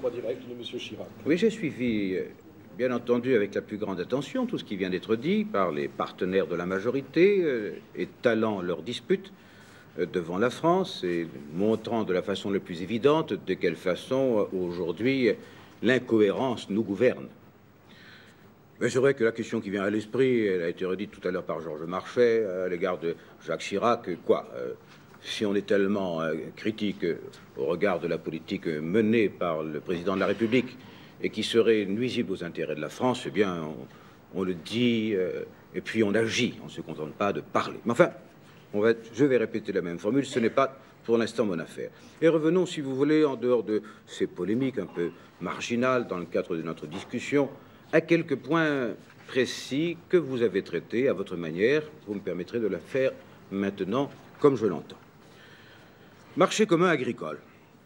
pas direct de M. Chirac. Oui, j'ai suivi, bien entendu, avec la plus grande attention tout ce qui vient d'être dit par les partenaires de la majorité, étalant leurs disputes devant la France et montrant de la façon la plus évidente de quelle façon, aujourd'hui, l'incohérence nous gouverne. Mais c'est vrai que la question qui vient à l'esprit, elle a été redite tout à l'heure par Georges Marchais à l'égard de Jacques Chirac. Quoi si on est tellement critique au regard de la politique menée par le président de la République et qui serait nuisible aux intérêts de la France, eh bien, on le dit et puis on agit. On ne se contente pas de parler. Mais enfin, je vais répéter la même formule. Ce n'est pas pour l'instant mon affaire. Et revenons, si vous voulez, en dehors de ces polémiques un peu marginales dans le cadre de notre discussion, à quelques points précis que vous avez traités à votre manière. Vous me permettrez de la faire maintenant comme je l'entends. Marché commun agricole.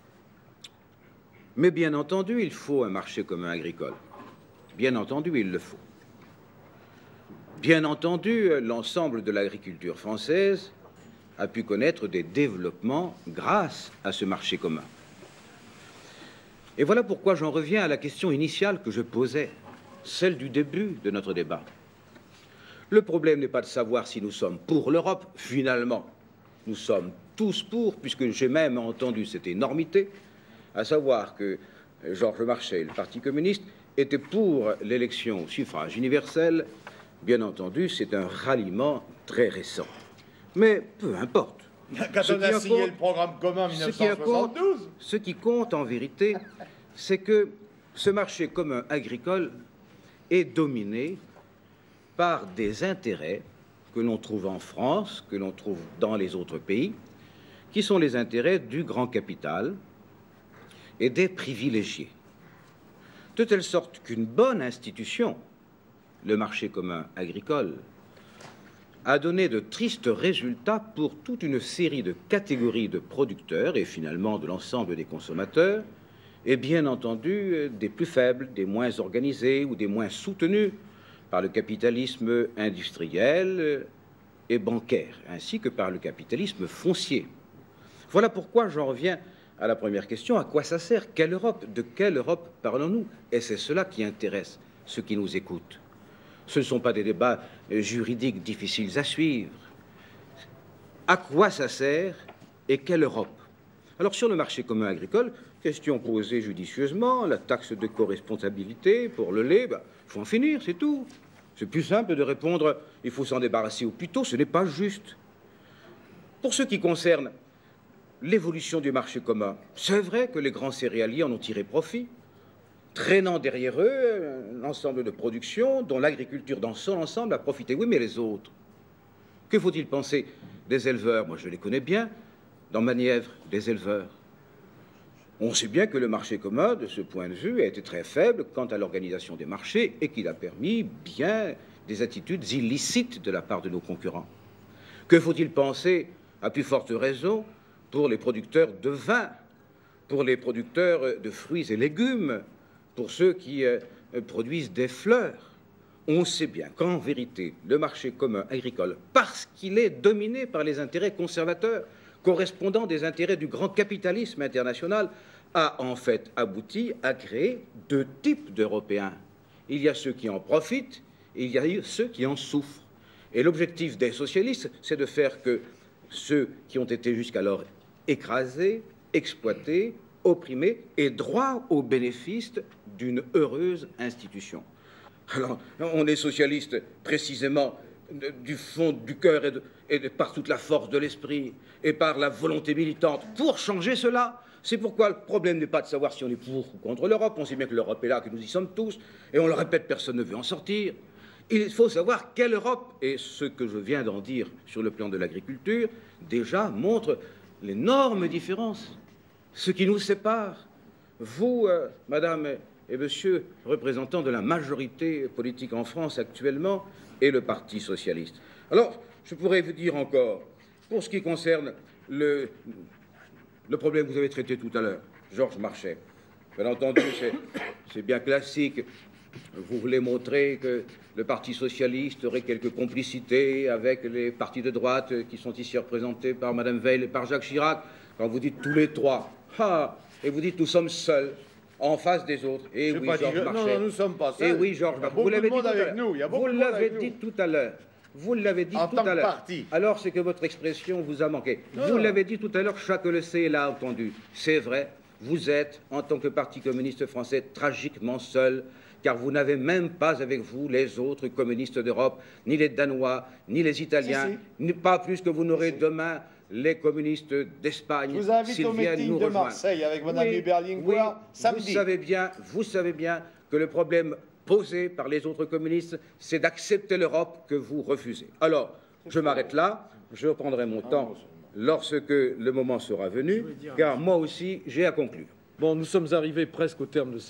Mais bien entendu, il faut un marché commun agricole. Bien entendu, il le faut. Bien entendu, l'ensemble de l'agriculture française a pu connaître des développements grâce à ce marché commun. Et voilà pourquoi j'en reviens à la question initiale que je posais, celle du début de notre débat. Le problème n'est pas de savoir si nous sommes pour l'Europe. Finalement, nous sommes tous pour, puisque j'ai même entendu cette énormité, à savoir que Georges Marchais, le Parti communiste, était pour l'élection au suffrage universel. Bien entendu, c'est un ralliement très récent. Mais peu importe. Quand on a signé le programme commun en 1972. Ce qui compte en vérité, c'est que ce marché commun agricole est dominé par des intérêts que l'on trouve en France, que l'on trouve dans les autres pays, qui sont les intérêts du grand capital et des privilégiés. De telle sorte qu'une bonne institution, le marché commun agricole, a donné de tristes résultats pour toute une série de catégories de producteurs et finalement de l'ensemble des consommateurs, et bien entendu des plus faibles, des moins organisés ou des moins soutenus par le capitalisme industriel et bancaire, ainsi que par le capitalisme foncier. Voilà pourquoi j'en reviens à la première question. À quoi ça sert? Quelle Europe? De quelle Europe parlons-nous? Et c'est cela qui intéresse ceux qui nous écoutent. Ce ne sont pas des débats juridiques difficiles à suivre. À quoi ça sert et quelle Europe? Alors, sur le marché commun agricole, question posée judicieusement, la taxe de corresponsabilité pour le lait, il faut en finir, c'est tout. C'est plus simple de répondre, il faut s'en débarrasser au plus tôt, ce n'est pas juste. Pour ce qui concerne l'évolution du marché commun, c'est vrai que les grands céréaliers en ont tiré profit, traînant derrière eux un ensemble de productions dont l'agriculture dans son ensemble a profité. Oui, mais les autres, que faut-il penser des éleveurs? Moi, je les connais bien. Dans ma Nièvre, des éleveurs. On sait bien que le marché commun, de ce point de vue, a été très faible quant à l'organisation des marchés et qu'il a permis bien des attitudes illicites de la part de nos concurrents. Que faut-il penser, à plus forte raison, pour les producteurs de vin, pour les producteurs de fruits et légumes, pour ceux qui produisent des fleurs? On sait bien qu'en vérité, le marché commun agricole, parce qu'il est dominé par les intérêts conservateurs, correspondant des intérêts du grand capitalisme international, a en fait abouti à créer deux types d'Européens. Il y a ceux qui en profitent et il y a ceux qui en souffrent. Et l'objectif des socialistes, c'est de faire que ceux qui ont été jusqu'alors écrasés, exploités, opprimés aient droit aux bénéfices d'une heureuse institution. Alors, on est socialiste précisément du fond du cœur et par toute la force de l'esprit et par la volonté militante pour changer cela. C'est pourquoi le problème n'est pas de savoir si on est pour ou contre l'Europe. On sait bien que l'Europe est là, que nous y sommes tous, et on le répète, personne ne veut en sortir. Il faut savoir quelle Europe, et ce que je viens d'en dire sur le plan de l'agriculture, déjà montre l'énorme différence, ce qui nous sépare. Vous, madame et monsieur, représentants de la majorité politique en France actuellement, et le Parti socialiste. Alors, je pourrais vous dire encore, pour ce qui concerne le problème que vous avez traité tout à l'heure, Georges Marchais, bien entendu, c'est bien classique. Vous voulez montrer que le Parti socialiste aurait quelques complicités avec les partis de droite qui sont ici représentés par Mme Veil et par Jacques Chirac, quand vous dites tous les trois, et vous dites nous sommes seuls. en face des autres. Et oui, Georges Marchais. Non, nous ne sommes pas seuls. Et oui, Georges Marchais. Vous l'avez dit tout à l'heure. Vous l'avez dit tout à l'heure. Vous l'avez dit tout à l'heure. Alors, c'est que votre expression vous a manqué. Vous l'avez dit tout à l'heure, chacun le sait et l'a entendu. C'est vrai, vous êtes, en tant que Parti communiste français, tragiquement seul, car vous n'avez même pas avec vous les autres communistes d'Europe, ni les Danois, ni les Italiens, ni pas plus que vous n'aurez demain les communistes d'Espagne. Je vous invite au meeting de Marseille avec Mme Berlinguer samedi. Vous savez bien que le problème posé par les autres communistes, c'est d'accepter l'Europe que vous refusez. Alors, je m'arrête là, je reprendrai mon temps lorsque le moment sera venu, car moi aussi, j'ai à conclure. Bon, nous sommes arrivés presque au terme de cette